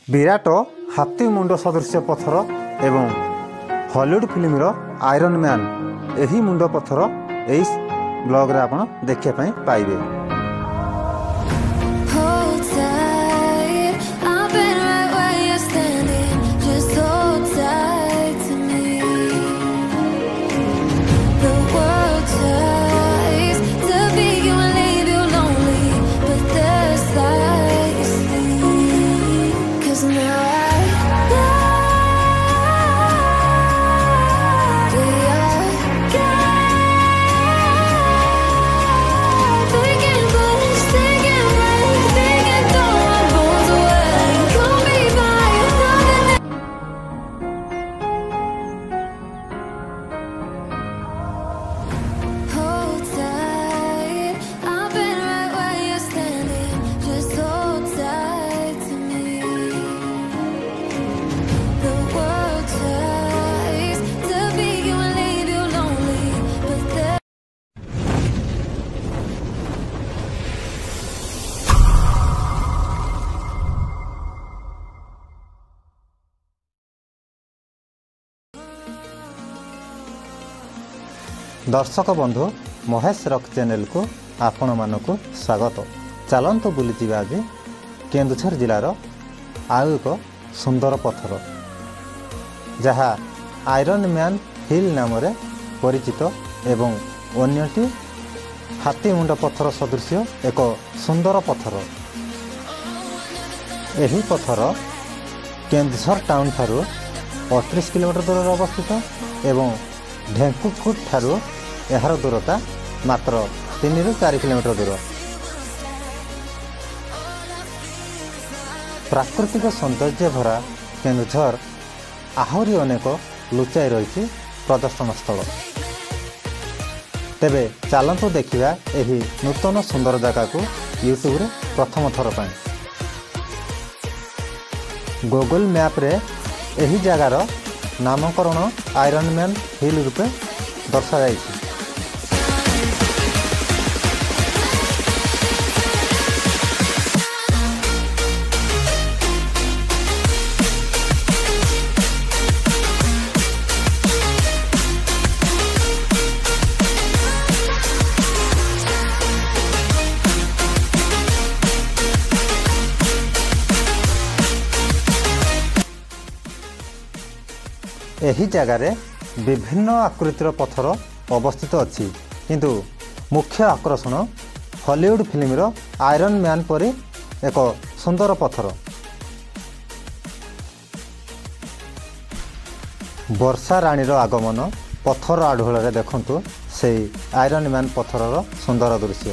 विराट हाथी मुंड सदृश पत्थर एवं हॉलीवुड फिल्म आयरन मैन यही मुंड पत्थर यही ब्लॉग रे आपण देखिया पाइबे। दर्शक बंधु महेश रॉक चैनल को आपण मानक स्वागत। चलतु बुली आज केन्दुझर जिलार आउ एक सुंदर पत्थर जहाँ आयरन मैन हिल नाम परिचित एवं अन्यटी हाथी मुंड पत्थर सदृश एक सुंदर पत्थर। यही पत्थर केन्दुझर टाउन ठारू 38 किलोमीटर दूर अवस्थित एवं ढेंकुकोट ठारू यार दूरता मात्र 3 ରୁ 4 किलोमीटर दूर। प्राकृतिक सौंदर्य भरा केन्दुझर आहरी अनेक लुचाई रही प्रदर्शन स्थल। तेबे चलतु देखिया एही नूतन सुंदर जगह को यूट्यूब रे प्रथम थर पाए। गूगल मैप रे एही जगार नामकरण आयरन मैन हिल रूपे दर्शा जाइछि। एही जगार विभिन्न आकृतिर पत्थर अवस्थित अच्छी किंतु मुख्य आकर्षण हॉलीवुड फिल्म आयरन मैन परी एक सुंदर पत्थर। वर्षा रानीर आगमन पत्थर आढ़ोल देखंतु से आयरन मैन पत्थर सुंदर दृश्य।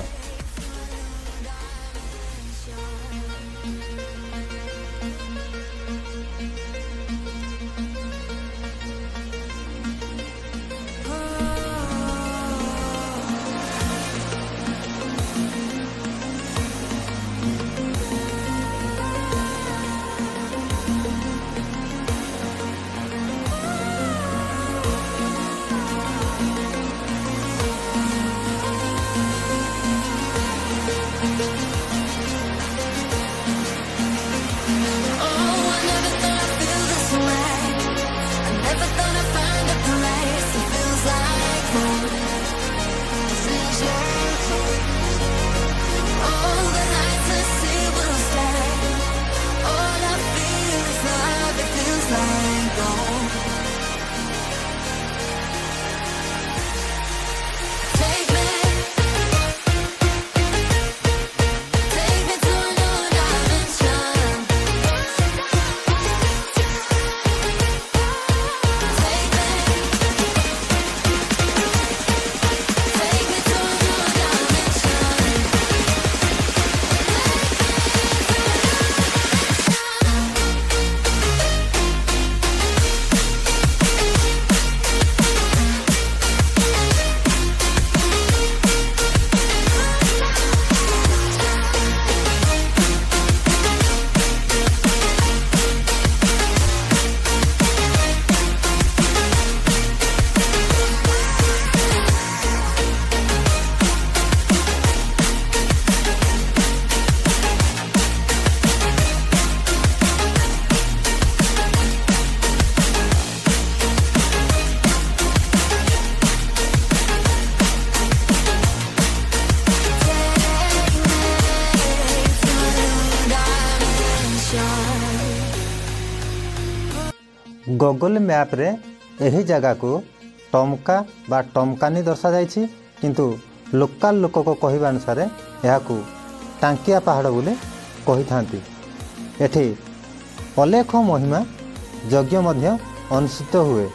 गूगल मैप रे यही जगह को टमका बा टमकानी दर्शा जाइछि किंतु लोकल लोक को कहवा अनुसार यह टांकिया पहाड़ बोले कही थांती। एठी अलेख महिमा यज्ञ मध्य अनुष्ठित हुए।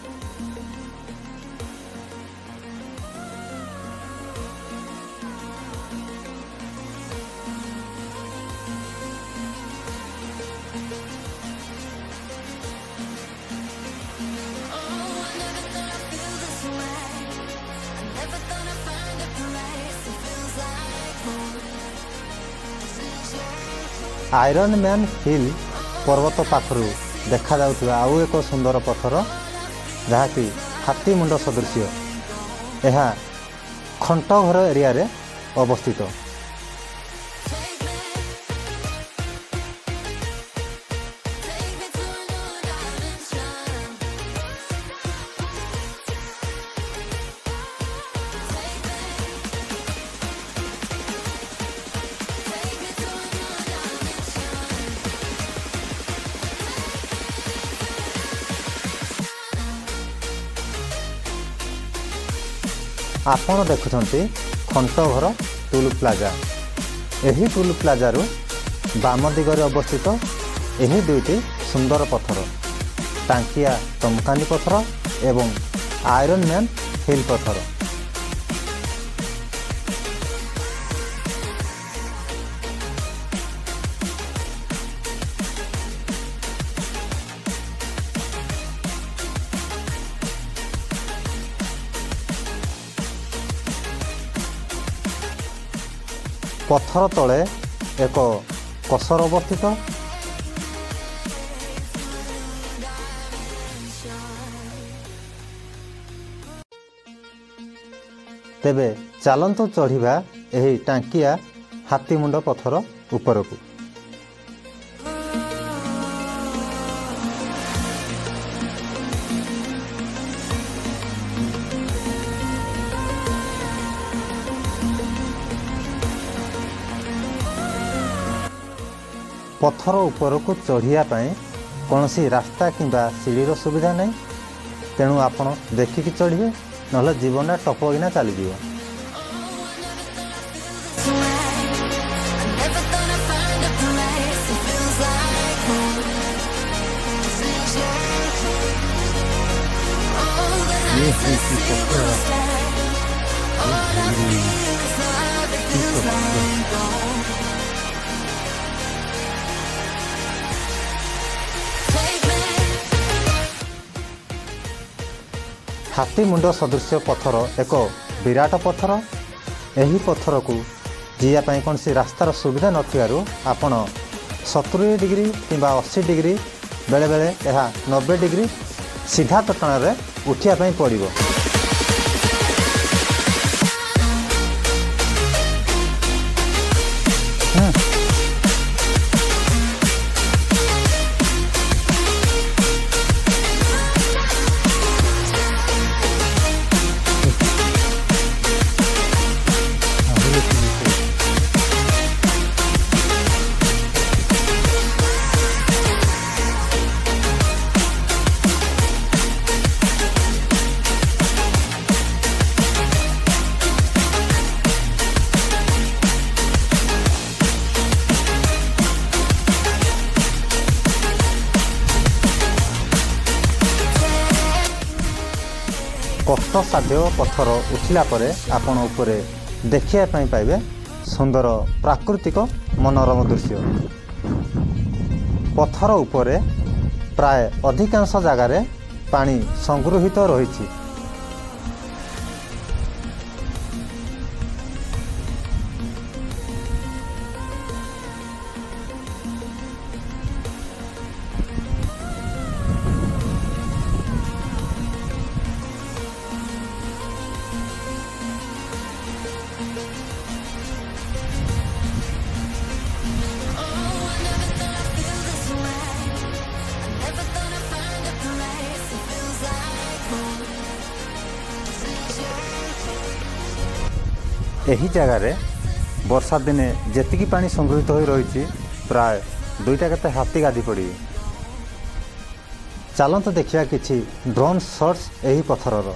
आयरन मैन हिल पर्वत पाखर देखा जाउथुवा आउ एक सुंदर पत्थर जहाँकि हाथी मुंड सदृश यह खंटघर एरिया रे अवस्थित। आपण देखुछंती खंटघर टुल प्लाजा। एही टुल प्लाजारू बाम दिगरे अवस्थित एही दुईटी सुंदर पत्थर टांकिया टमकानी पत्थर एवं आयरन मैन हिल पत्थर। पत्थर तले एक कसर अवस्थित। तेबे चलंतु चढ़िबा एही टांकिया हाथी मुंड पत्थर उपरकू। पत्थर उपरकू चढ़िया पाए कौनसी रास्ता किंबा सीढ़ीर सुविधा नहीं, तेणु आपण देखिकी चढ़िए नहले जीवन टपकिना चलीज। हाथी मुंड सदृश पत्थर एक विराट पत्थर। यही पत्थर को जीवा पाई कौन सी रास्तार सुविधा नथिबारु आपण 70 डिग्री किंबा 80 डिग्री बेले बेले यह 90 डिग्री सीधा चट्टाण रे उठिया पाई पड़िबो। कष्टसाध्य पत्थर उठिला परे आपण उपरे देखिया पाई पाइबे सुंदर प्राकृतिक मनोरम दृश्य। पत्थर उपरे प्राय अधिकांश जगार पानी संगृहित रही। एही जगार वर्षा दिने जेतिकी पानी संग्रहित हो रही प्राय 2टा केते हाथी गाधी पड़ी। चलतु देखिया किछि ड्रोन शॉट्स एही पत्थरर।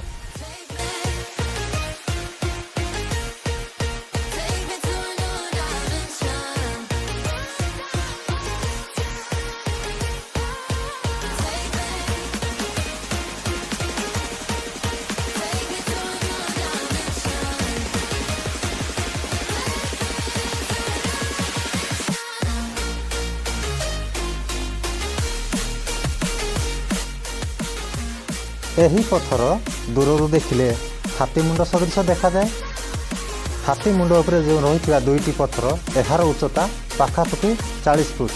एही पत्थर दूर देखिले हाथी मुंड सदृश देखा जाए। हाथी मुंड उपरे जो रही दुईटी पत्थर एहार उच्चता पाखापाखि 40 फुट।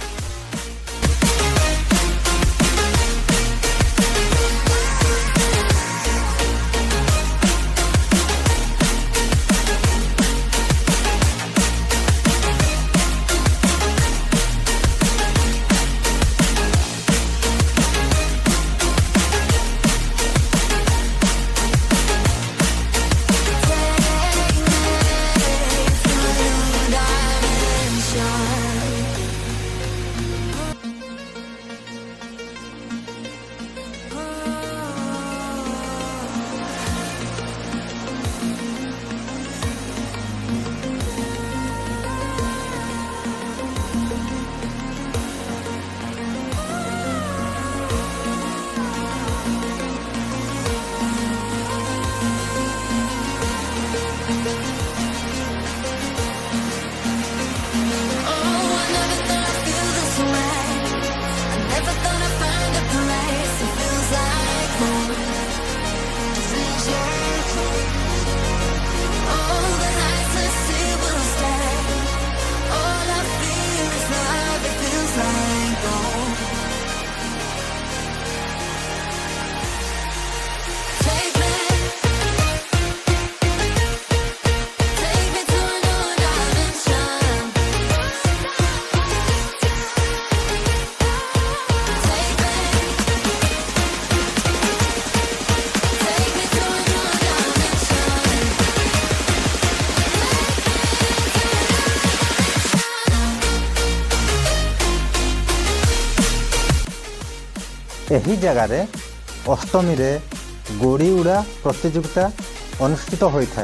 एही जगार अष्टमी रे गोड़ी उड़ा प्रतियोगिता अनुष्ठित होता है।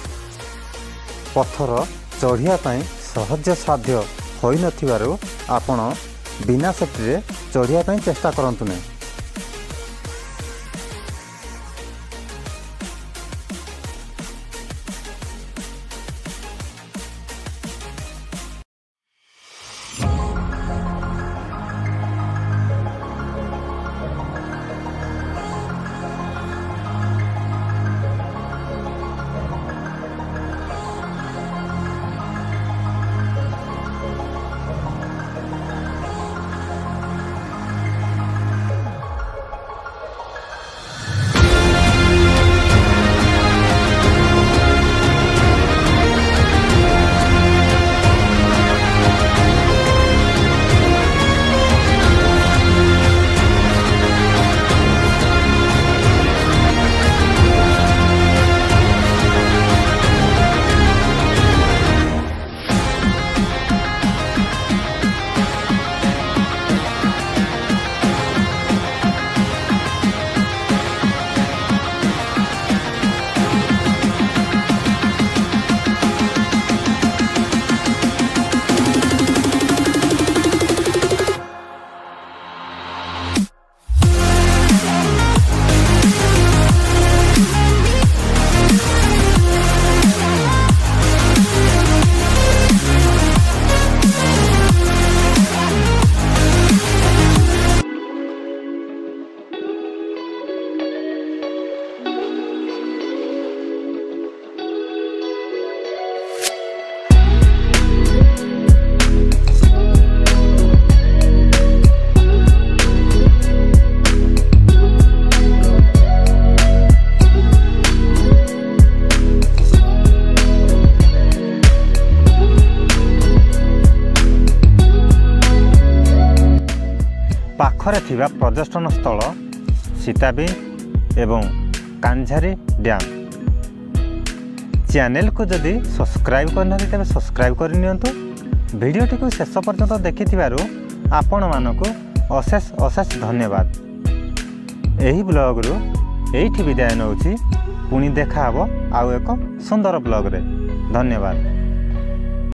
पत्थर चढ़िया सहज साध्य होई नथिबारु आपण बिना सेफ्टी रे चढ़िया चेष्टा करंतु नहीं। पाखरे थिबा पर्यटन स्थल सिताबिंज एवं कांझारी डैम। चैनल को जदि सब्सक्राइब करना तेज सब्सक्राइब करनियंतु। वीडियोटी को शेष पर्यंत देखिथिबारु आपण मानकु अशेष अशेष धन्यवाद। ଏହି ବ୍ଲଗ୍ରୁ ଏଇଠି ବିଦାୟ ନେଉଛି। ପୁଣି ଦେଖା ହେବ ଆଉ ଏକ ସୁନ୍ଦର ବ୍ଲଗ୍ରେ। ଧନ୍ୟବାଦ।